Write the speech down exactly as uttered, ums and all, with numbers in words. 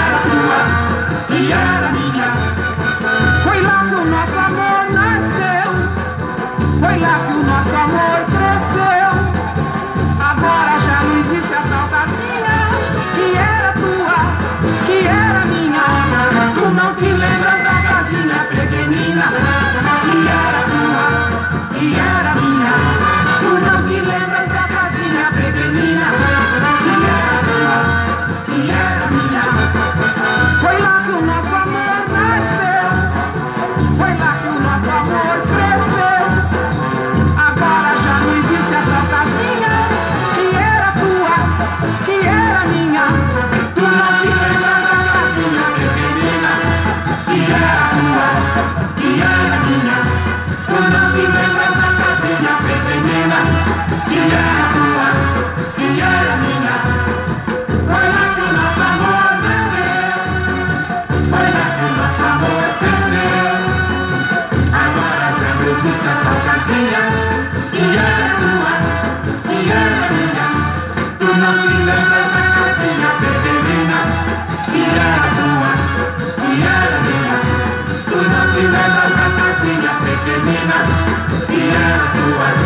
era tua, que era minha. Foi lá que o nosso amor nasceu, foi lá que o nosso amor cresceu. Agora já não existe a tal casinha, que era tua, que era minha. Tu não te lembras da casinha pequenina, que era tua, que era minha. Tu não te lembras da casinha pequenina, que era tua, que era minha. Foi lá que o nosso amor nasceu, foi lá que o nosso amor cresceu. Agora já não existe a tal casinha, que era tua, que era minha. Tu não te lembras da casinha pequenina, que era tua, que era minha. Tu não te lembras da casinha pequenina, que era tua, que era minha. Foi lá que o nosso amor nasceu, foi lá que o nosso amor cresceu. Agora já não existe a tal casinha, que era tua, que era minha. Tu não te lembras da casinha pequenina, que era tua, que era minha. Tu não te lembras da casinha pequenina, que era tua.